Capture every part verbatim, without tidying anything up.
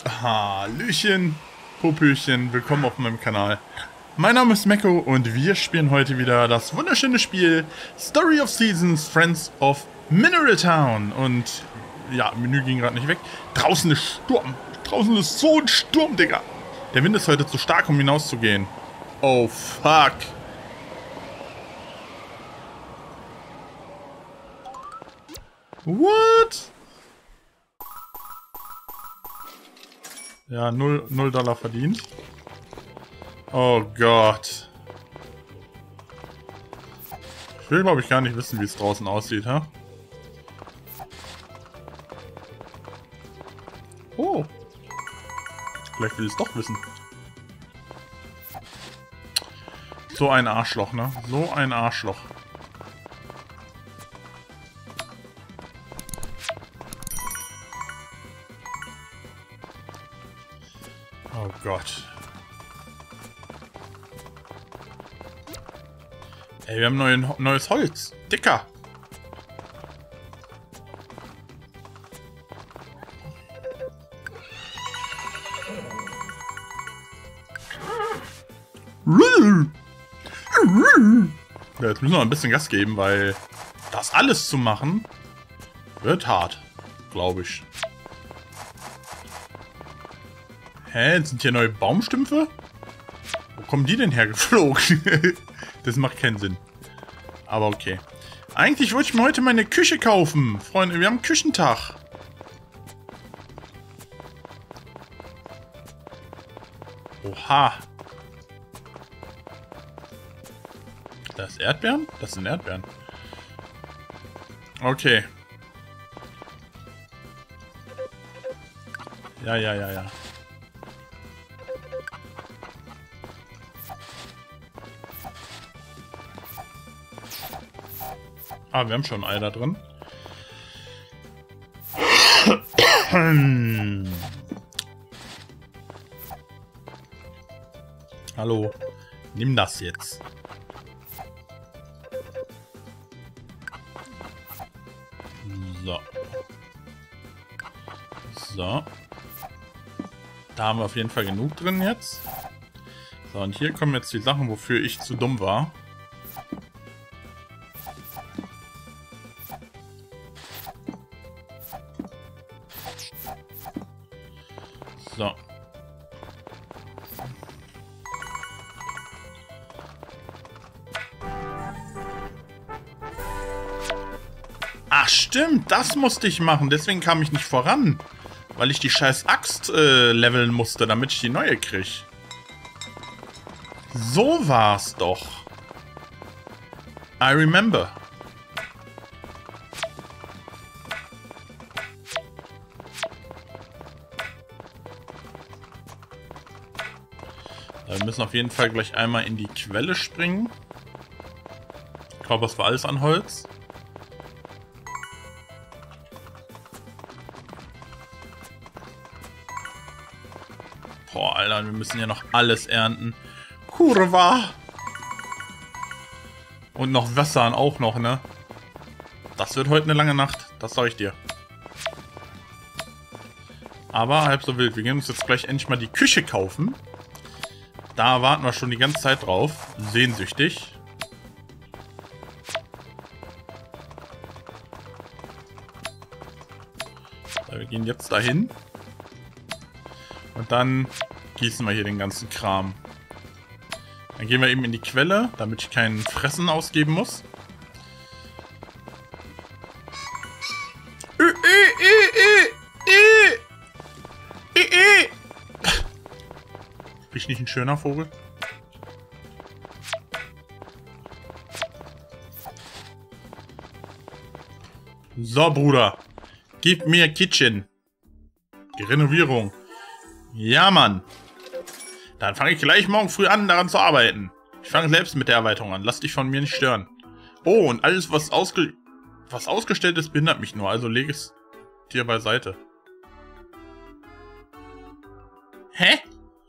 Hallöchen, Popöchen, willkommen auf meinem Kanal. Mein Name ist Mecko und wir spielen heute wieder das wunderschöne Spiel Story of Seasons, Friends of Mineral Town. Und ja, Menü ging gerade nicht weg. Draußen ist Sturm. Draußen ist so ein Sturm, Digga. Der Wind ist heute zu stark, um hinauszugehen. Oh, fuck. What? Ja, null Dollar verdient. Oh Gott. Ich will, glaube ich, gar nicht wissen, wie es draußen aussieht, ha? Oh. Vielleicht will ich es doch wissen. So ein Arschloch, ne? So ein Arschloch. Oh Gott. Ey, wir haben neuen, neues Holz. Dicker. Ja, jetzt müssen wir ein bisschen Gas geben, weil das alles zu machen wird hart, glaube ich. Hä, sind hier neue Baumstümpfe? Wo kommen die denn hergeflogen? Das macht keinen Sinn. Aber okay. Eigentlich wollte ich mir heute meine Küche kaufen. Freunde, wir haben Küchentag. Oha. Das ist Erdbeeren? Das sind Erdbeeren. Okay. Ja, ja, ja, ja. Ah, wir haben schon ein Ei da drin. Hallo. Nimm das jetzt. So. So. Da haben wir auf jeden Fall genug drin jetzt. So, und hier kommen jetzt die Sachen, wofür ich zu dumm war. So. Ach stimmt, das musste ich machen. Deswegen kam ich nicht voran. Weil ich die scheiß Axt äh, leveln musste, damit ich die neue kriege. So war's doch. I remember. Wir müssen auf jeden Fall gleich einmal in die Quelle springen. Ich glaube, das war alles an Holz. Boah, Alter, wir müssen ja noch alles ernten. Kurva! Und noch Wässern auch noch, ne? Das wird heute eine lange Nacht, das sage ich dir. Aber halb so wild. Wir gehen uns jetzt gleich endlich mal die Küche kaufen. Da warten wir schon die ganze Zeit drauf. Sehnsüchtig. So, wir gehen jetzt dahin. Und dann gießen wir hier den ganzen Kram. Dann gehen wir eben in die Quelle, damit ich kein Fressen ausgeben muss. Bin ich nicht ein schöner Vogel? So, Bruder. Gib mir Kitchen. Die Renovierung. Ja, Mann. Dann fange ich gleich morgen früh an, daran zu arbeiten. Ich fange selbst mit der Erweiterung an. Lass dich von mir nicht stören. Oh, und alles, was, ausge was ausgestellt ist, behindert mich nur. Also lege es dir beiseite. Hä?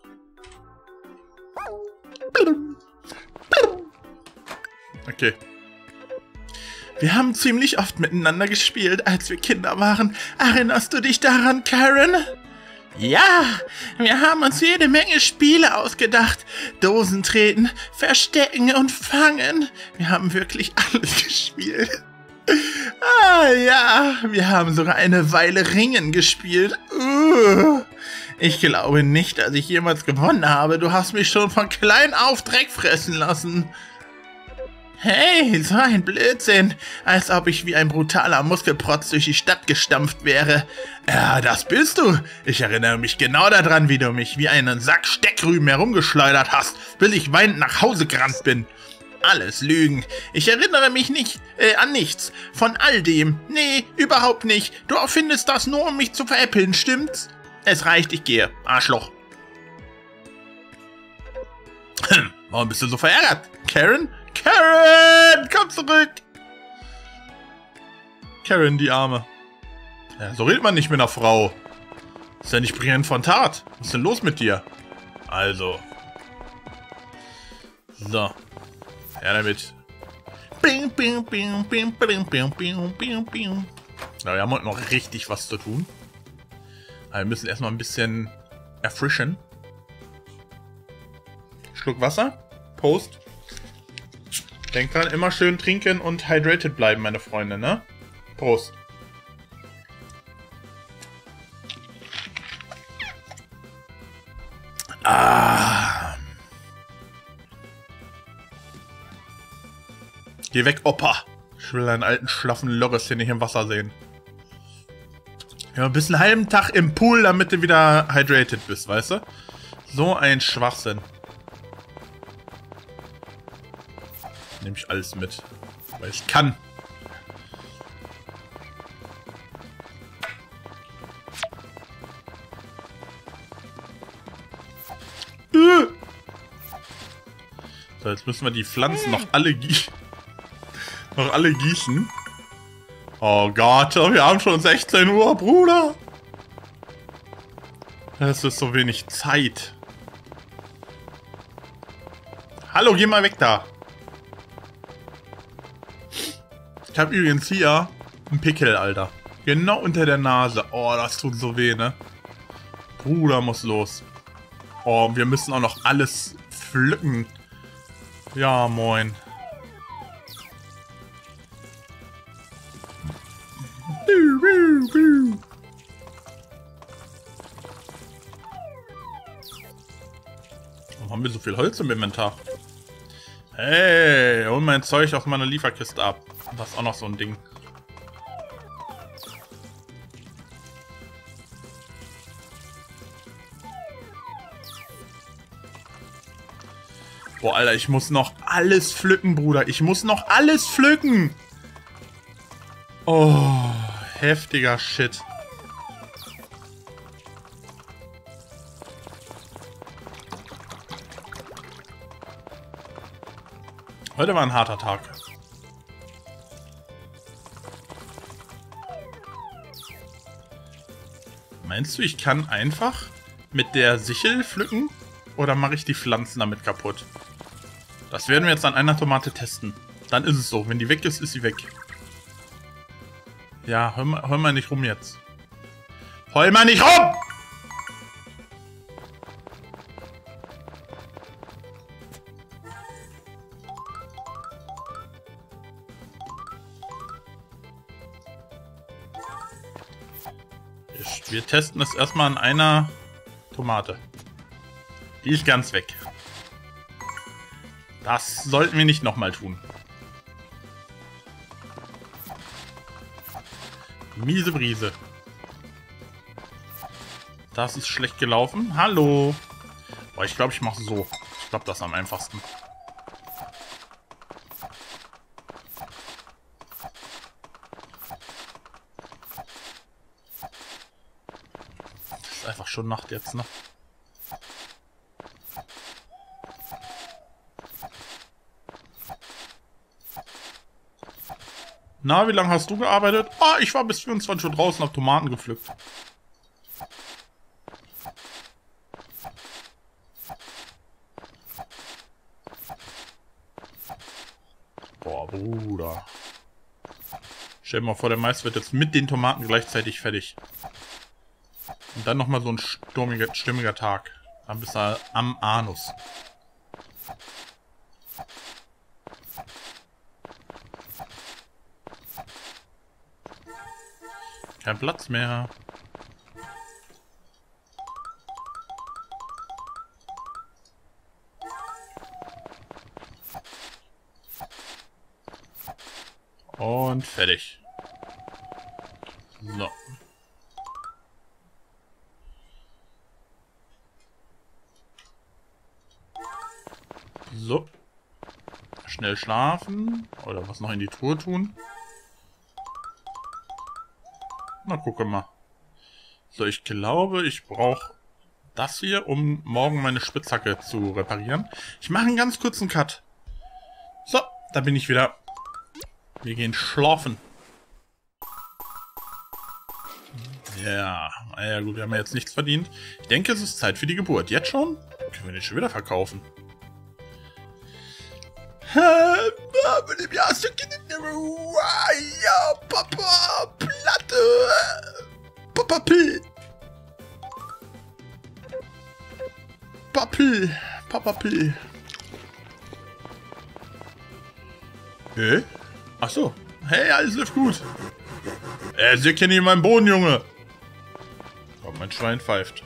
Okay. Wir haben ziemlich oft miteinander gespielt, als wir Kinder waren. Erinnerst du dich daran, Karen? Ja, wir haben uns jede Menge Spiele ausgedacht. Dosen treten, verstecken und fangen. Wir haben wirklich alles gespielt. Ah ja, wir haben sogar eine Weile Ringen gespielt. Uh, ich glaube nicht, dass ich jemals gewonnen habe. Du hast mich schon von klein auf Dreck fressen lassen. Hey, so ein Blödsinn. Als ob ich wie ein brutaler Muskelprotz durch die Stadt gestampft wäre. Ja, das bist du. Ich erinnere mich genau daran, wie du mich wie einen Sack Steckrüben herumgeschleudert hast, bis ich weinend nach Hause gerannt bin. Alles Lügen. Ich erinnere mich nicht, äh, an nichts. Von all dem. Nee, überhaupt nicht. Du erfindest das nur, um mich zu veräppeln, stimmt's? Es reicht, ich gehe. Arschloch. Hm, warum bist du so verärgert? Karen? Karen! Komm zurück! Karen, die Arme. Ja, so redet man nicht mit einer Frau. Ist ja nicht Brienne von Tat. Was ist denn los mit dir? Also. So. Ja, damit. Bing, bing, bing, bing, bing, bing, bing, bing, bing. Ja, wir haben heute noch richtig was zu tun. Aber wir müssen erstmal ein bisschen erfrischen. Schluck Wasser. Prost. Denkt dran, immer schön trinken und hydrated bleiben, meine Freunde, ne? Prost. Ah. Geh weg, Opa. Ich will deinen alten, schlaffen Loris hier nicht im Wasser sehen. Ja, ein bisschen halben Tag im Pool, damit du wieder hydrated bist, weißt du? So ein Schwachsinn. Nehme ich alles mit. Weil ich kann. So, jetzt müssen wir die Pflanzen noch alle gießen. noch alle gießen. Oh Gott, wir haben schon sechzehn Uhr, Bruder. Das ist so wenig Zeit. Hallo, geh mal weg da. Ich habe übrigens hier einen Pickel, Alter. Genau unter der Nase. Oh, das tut so weh, ne? Bruder muss los. Oh, wir müssen auch noch alles pflücken. Ja, moin. Warum haben wir so viel Holz im Inventar? Hey, hol mein Zeug aus meiner Lieferkiste ab. Das ist auch noch so ein Ding. Boah, Alter, ich muss noch alles pflücken, Bruder. Ich muss noch alles pflücken. Oh, heftiger Shit. Heute war ein harter Tag. Meinst du, ich kann einfach mit der Sichel pflücken? Oder mache ich die Pflanzen damit kaputt? Das werden wir jetzt an einer Tomate testen. Dann ist es so. Wenn die weg ist, ist sie weg. Ja, hör mal, hör mal nicht rum jetzt. Heul mal nicht rum! Wir testen es erstmal an einer Tomate. Die ist ganz weg. Das sollten wir nicht nochmal tun. Miese Brise. Das ist schlecht gelaufen. Hallo. Boah, ich glaube, ich mache so. Ich glaube, das ist am einfachsten. Das ist einfach schon Nacht jetzt, ne? Na, wie lange hast du gearbeitet? Ah, ich war bis vierundzwanzig Uhr draußen, hab Tomaten gepflückt. Boah, Bruder. Stell dir mal vor, der Mais wird jetzt mit den Tomaten gleichzeitig fertig. Und dann nochmal so ein sturmiger, stimmiger Tag. Dann bist du am Anus. Kein Platz mehr. Und fertig. So. So. Schnell schlafen. Oder was noch in die Truhe tun. Na, gucke mal. So, ich glaube, ich brauche das hier, um morgen meine Spitzhacke zu reparieren. Ich mache einen ganz kurzen Cut. So, da bin ich wieder. Wir gehen schlafen. Ja, naja gut, wir haben ja jetzt nichts verdient. Ich denke, es ist Zeit für die Geburt. Jetzt schon? Können wir den schon wieder verkaufen. Ja, Papa, Platte. Papa Pill. Papa Pill. Papa Pill. Hä? Ach so. Hey, alles läuft gut. Äh, Sie kennen hier meinen Boden, Junge. Oh, mein Schwein pfeift.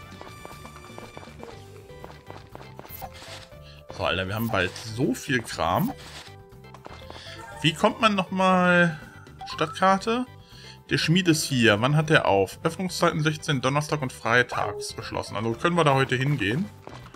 So, Alter, wir haben bald so viel Kram. Wie kommt man nochmal... Stadtkarte? Der Schmied ist hier. Wann hat der auf? Öffnungszeiten sechzehn, Donnerstag und Freitags geschlossen. Also können wir da heute hingehen.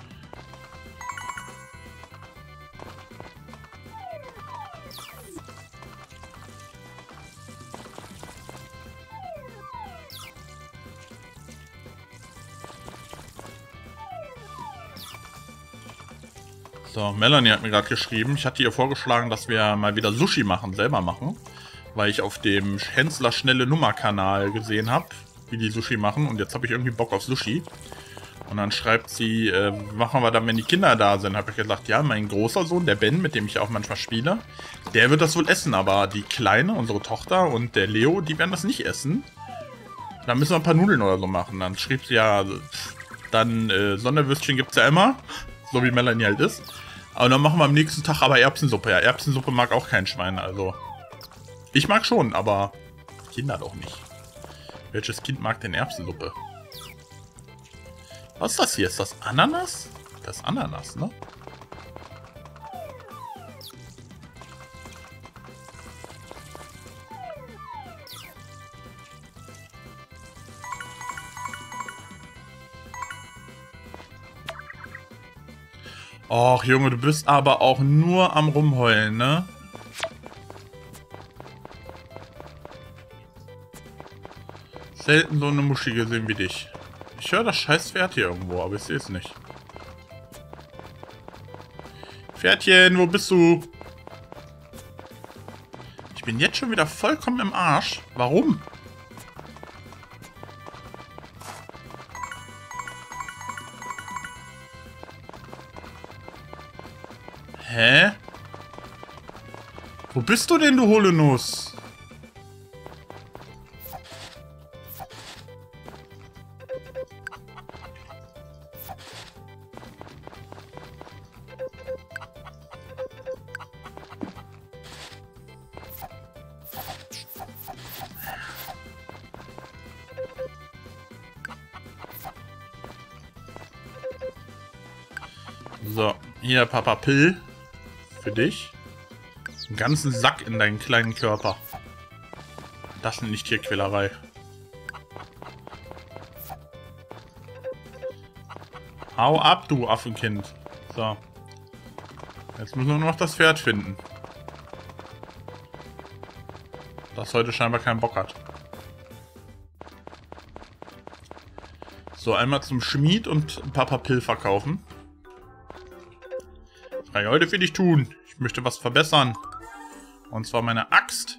So, Melanie hat mir gerade geschrieben, ich hatte ihr vorgeschlagen, dass wir mal wieder Sushi machen, selber machen. Weil ich auf dem Hensler Schnelle Nummer Kanal gesehen habe, wie die Sushi machen. Und jetzt habe ich irgendwie Bock auf Sushi. Und dann schreibt sie, äh, machen wir dann, wenn die Kinder da sind. Habe ich gesagt, ja, mein großer Sohn, der Ben, mit dem ich auch manchmal spiele, der wird das wohl essen. Aber die Kleine, unsere Tochter und der Leo, die werden das nicht essen. Dann müssen wir ein paar Nudeln oder so machen. Dann schrieb sie ja, dann äh, Sonderwürstchen gibt es ja immer. So wie Melanie halt ist. Aber dann machen wir am nächsten Tag aber Erbsensuppe. Ja, Erbsensuppe mag auch kein Schwein, also... Ich mag schon, aber Kinder doch nicht. Welches Kind mag denn Erbsensuppe? Was ist das hier? Ist das Ananas? Das ist Ananas, ne? Och, Junge, du bist aber auch nur am Rumheulen, ne? Selten so eine Muschi gesehen wie dich. Ich höre das scheiß Pferd hier irgendwo, aber ich sehe es nicht. Pferdchen, wo bist du? Ich bin jetzt schon wieder vollkommen im Arsch. Warum? Hä? Wo bist du denn, du hohle Nuss? So, hier Papa Pill. Für dich. Einen ganzen Sack in deinen kleinen Körper. Das sind nicht Tierquälerei. Hau ab, du Affenkind. So. Jetzt müssen wir nur noch das Pferd finden. Das heute scheinbar keinen Bock hat. So, einmal zum Schmied und Papa Pill verkaufen. Was kann ich heute für dich tun? Ich möchte was verbessern. Und zwar meine Axt.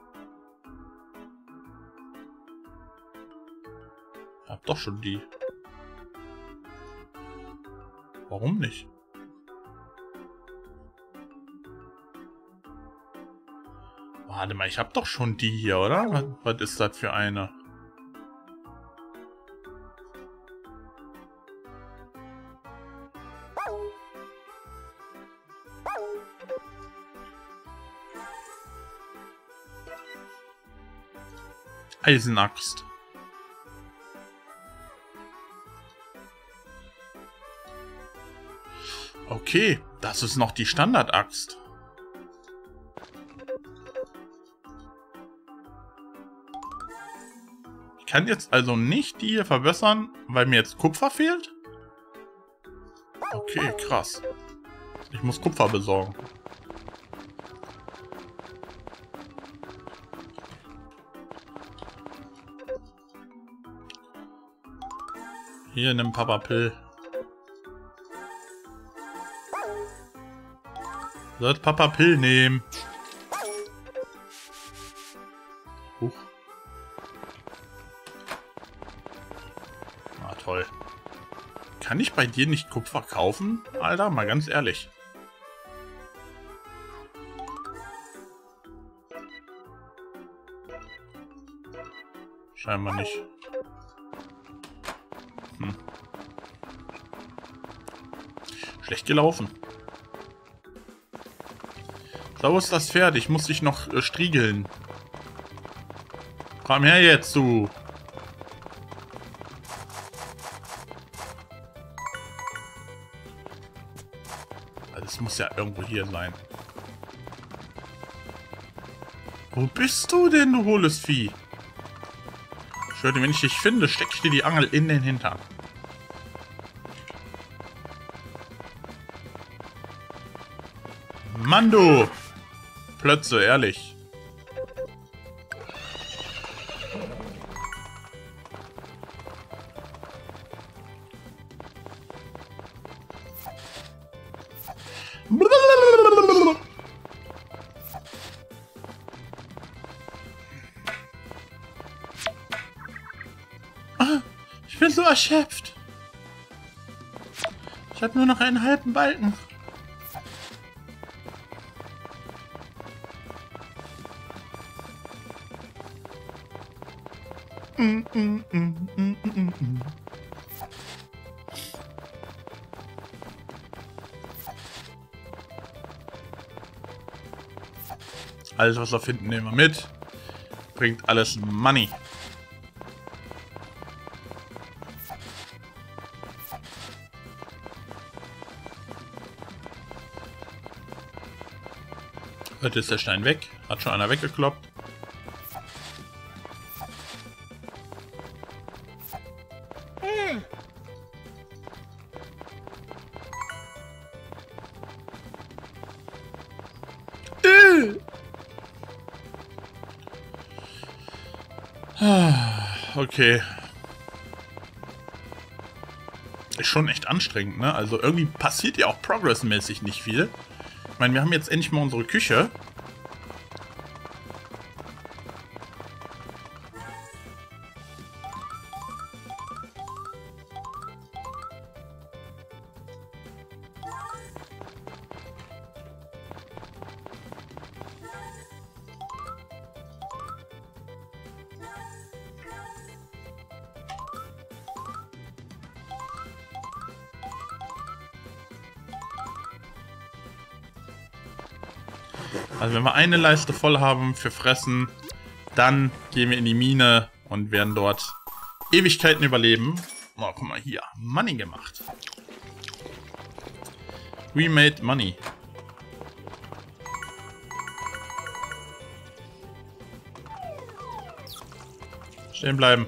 Ich hab doch schon die. Warum nicht? Warte mal, ich hab doch schon die hier, oder? Was, was ist das für eine? Eisenaxt. Okay, das ist noch die Standardaxt. Ich kann jetzt also nicht die hier verbessern, weil mir jetzt Kupfer fehlt? Okay, krass. Ich muss Kupfer besorgen. Hier, nimm Papa Pill. Sollt Papa Pill nehmen. Huch. Ah, toll. Kann ich bei dir nicht Kupfer kaufen? Alter, mal ganz ehrlich. Scheinbar nicht. Hm. Schlecht gelaufen. So ist das Pferd. Ich muss dich noch äh, striegeln. Komm her jetzt, du. Also es muss ja irgendwo hier sein. Wo bist du denn, du hohles Vieh? Schön, wenn ich dich finde, stecke ich dir die Angel in den Hintern. Mann, du! Plötze, ehrlich. Ah, ich bin so erschöpft. Ich habe nur noch einen halben Balken. Mm, mm, mm, mm, mm, mm. Alles, was wir finden, nehmen wir mit. Bringt alles Money. Heute ist der Stein weg. Hat schon einer weggekloppt. Okay. Ist schon echt anstrengend, ne? Also irgendwie passiert ja auch progressmäßig nicht viel. Ich meine, wir haben jetzt endlich mal unsere Küche. Also wenn wir eine Leiste voll haben für Fressen, dann gehen wir in die Mine und werden dort Ewigkeiten überleben. Oh, guck mal hier. Money gemacht. We made money. Stehen bleiben.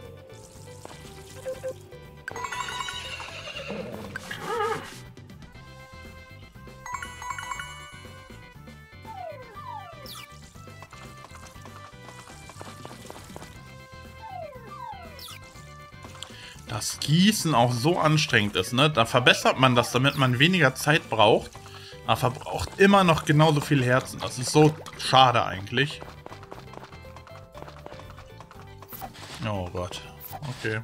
Das Gießen auch so anstrengend ist, ne? Da verbessert man das, damit man weniger Zeit braucht. Aber verbraucht immer noch genauso viel Herzen. Das ist so schade eigentlich. Oh Gott. Okay.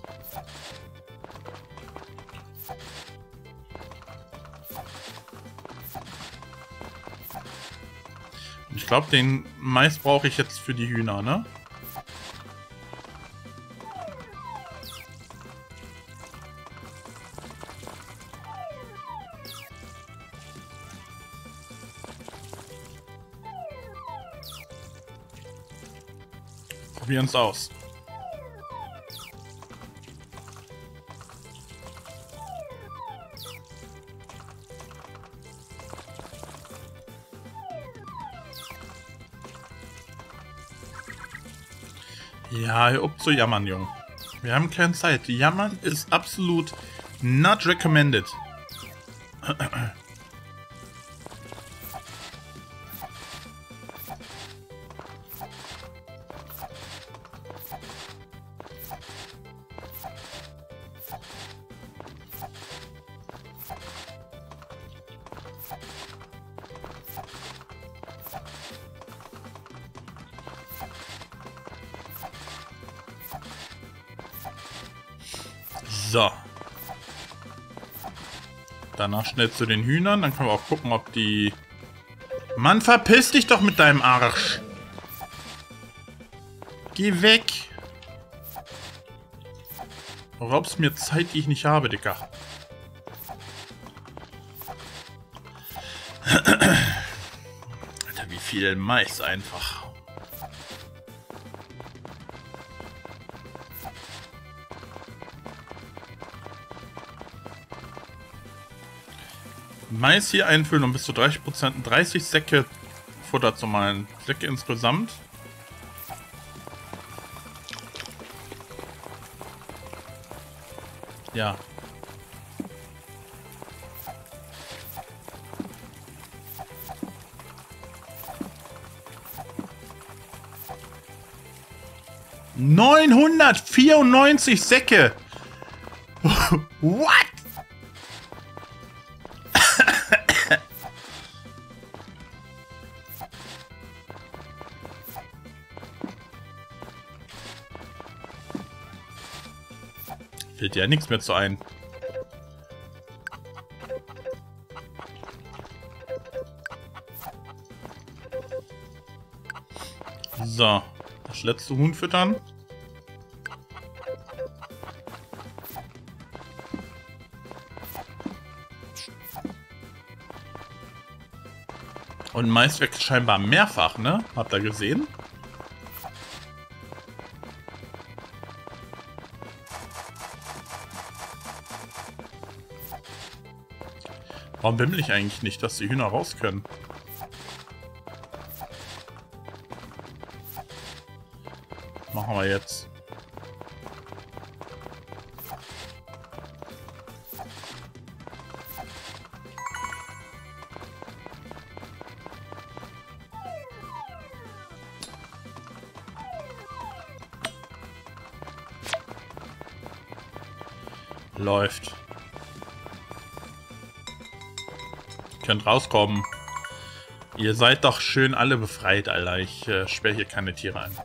Ich glaube, den Mais brauche ich jetzt für die Hühner, ne? Probieren es aus. Ja, hör auf zu jammern, Junge. Wir haben keine Zeit. Jammern ist absolut not recommended. So. Danach schnell zu den Hühnern. Dann können wir auch gucken, ob die... Mann, verpiss dich doch mit deinem Arsch. Geh weg. Du raubst mir Zeit, die ich nicht habe, Dicker. Alter, wie viel Mais einfach. Mais hier einfüllen, um bis zu dreißig Prozent, dreißig Säcke Futter zu malen. Säcke insgesamt. Ja. neunhundertvierundneunzig Säcke! What? Fällt ja nichts mehr zu ein. So, das letzte Huhn füttern. Und Mais wächst scheinbar mehrfach, ne? Habt ihr gesehen? Warum bimmel ich eigentlich nicht, dass die Hühner raus können? Machen wir jetzt. Läuft. Ihr könnt rauskommen. Ihr seid doch schön alle befreit, Alter. Ich äh, sperre hier keine Tiere ein.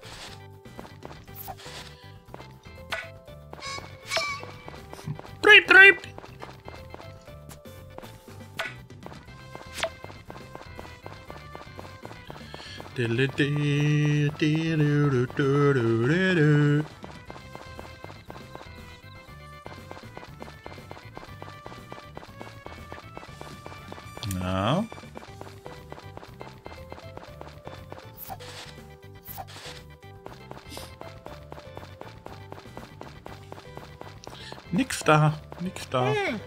Trieb, trieb! Ja. Nix da, nix da. Hm.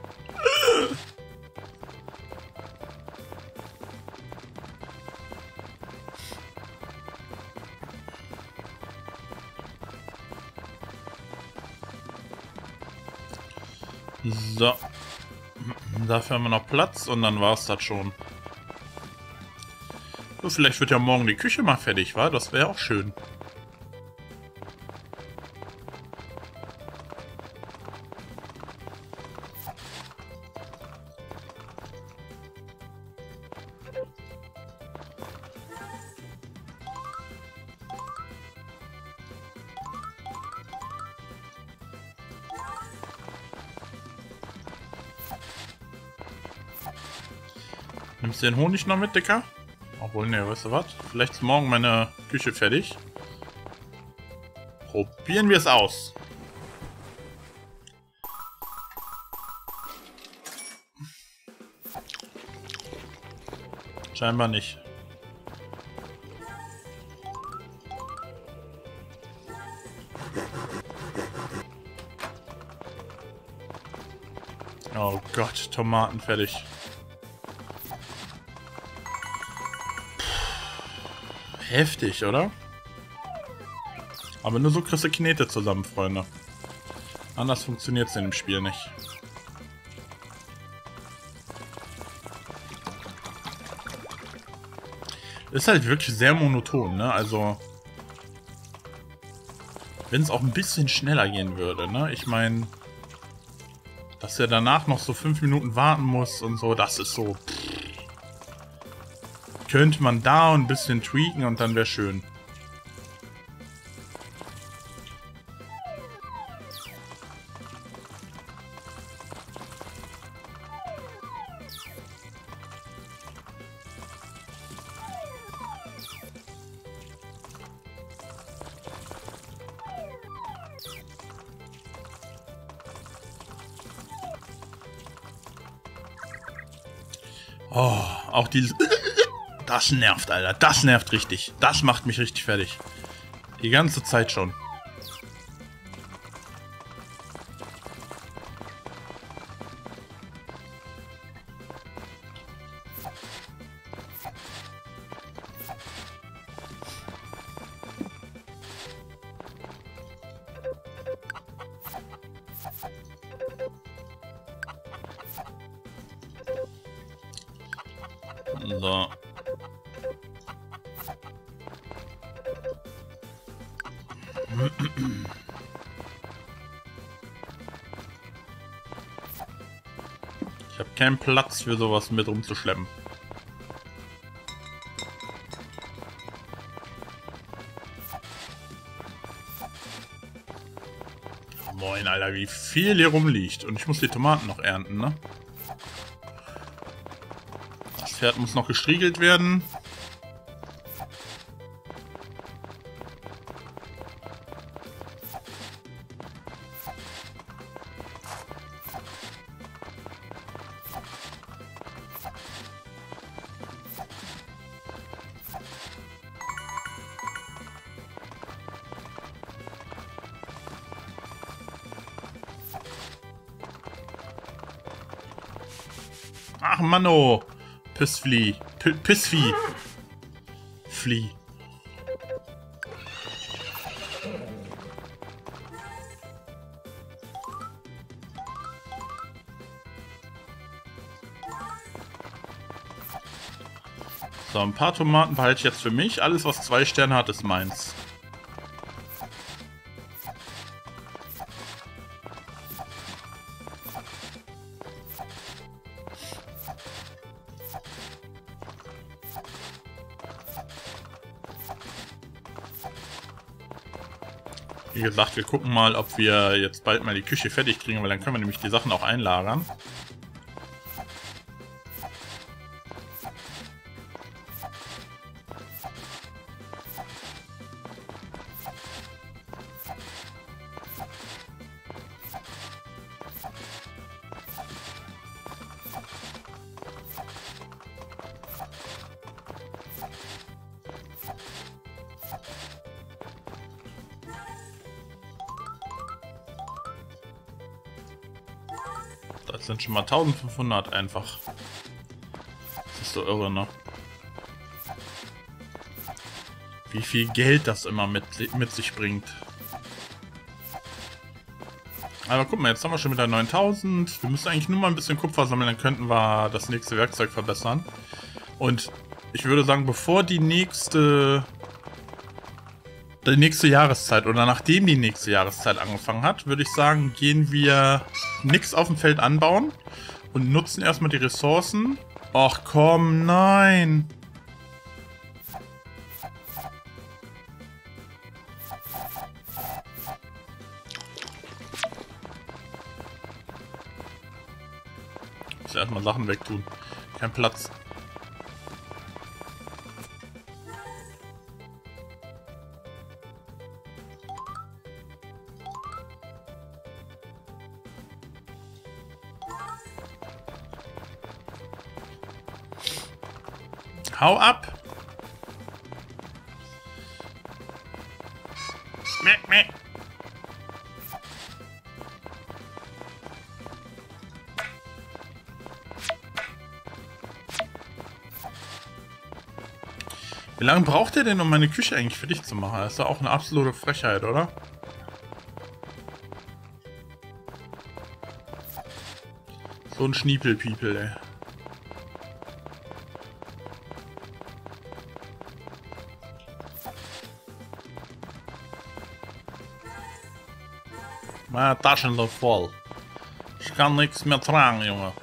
So. Dafür haben wir noch Platz und dann war es das schon. So, vielleicht wird ja morgen die Küche mal fertig, wa? Das wäre auch schön. Nimmst du den Honig noch mit, Dicker? Obwohl, ne, weißt du was? Vielleicht ist morgen meine Küche fertig. Probieren wir es aus. Scheinbar nicht. Oh Gott, Tomaten fertig. Heftig, oder? Aber nur so kriegst du Knete zusammen, Freunde. Anders funktioniert es in dem Spiel nicht. Ist halt wirklich sehr monoton, ne? Also, wenn es auch ein bisschen schneller gehen würde, ne? Ich meine, dass er danach noch so fünf Minuten warten muss und so, das ist so... Pff. Könnte man da ein bisschen tweaken und dann wäre schön. Oh, auch dieses... Das nervt, Alter. Das nervt richtig. Das macht mich richtig fertig. Die ganze Zeit schon. So. Ich habe keinen Platz für sowas mit rumzuschleppen. Moin, Alter, wie viel hier rumliegt. Und ich muss die Tomaten noch ernten, ne? Das Pferd muss noch gestriegelt werden. Ach, Manno. Pissflieh. P Pissvieh. Flieh. So, ein paar Tomaten behalte ich jetzt für mich. Alles, was zwei Sterne hat, ist meins. Wie gesagt, wir gucken mal, ob wir jetzt bald mal die Küche fertig kriegen, weil dann können wir nämlich die Sachen auch einlagern. Das sind schon mal eintausendfünfhundert einfach. Das ist so irre, ne? Wie viel Geld das immer mit, mit sich bringt. Aber guck mal, jetzt haben wir schon wieder neuntausend. Wir müssen eigentlich nur mal ein bisschen Kupfer sammeln, dann könnten wir das nächste Werkzeug verbessern. Und ich würde sagen, bevor die nächste... die nächste Jahreszeit oder nachdem die nächste Jahreszeit angefangen hat, würde ich sagen, gehen wir nichts auf dem Feld anbauen und nutzen erstmal die Ressourcen. Ach komm, nein! Ich muss erstmal Sachen wegtun. Kein Platz. Hau ab! Meh, meh. Wie lange braucht er denn, um meine Küche eigentlich fertig zu machen? Das ist doch auch eine absolute Frechheit, oder? So ein Schniepelpiepel, ey. Meine Taschen sind voll. Ich kann nichts mehr tragen, Junge.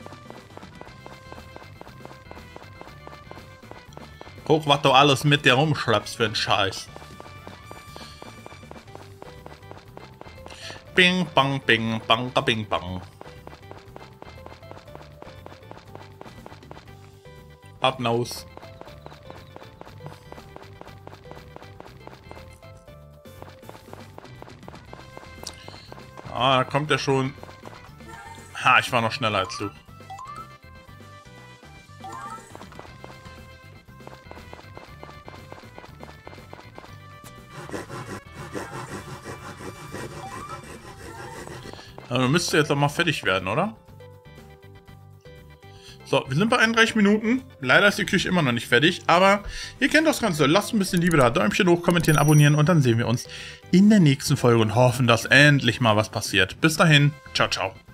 Guck, was du alles mit dir rumschleppst für einen Scheiß. Bing, bang, bing, bang, bing, bang. Abnaus. Ah, da kommt er schon. Ha, ich war noch schneller als du. Also müsste jetzt auch mal fertig werden, oder? So, wir sind bei einunddreißig Minuten. Leider ist die Küche immer noch nicht fertig, aber ihr kennt das Ganze. Lasst ein bisschen Liebe da, Däumchen hoch, kommentieren, abonnieren und dann sehen wir uns in der nächsten Folge und hoffen, dass endlich mal was passiert. Bis dahin, ciao, ciao.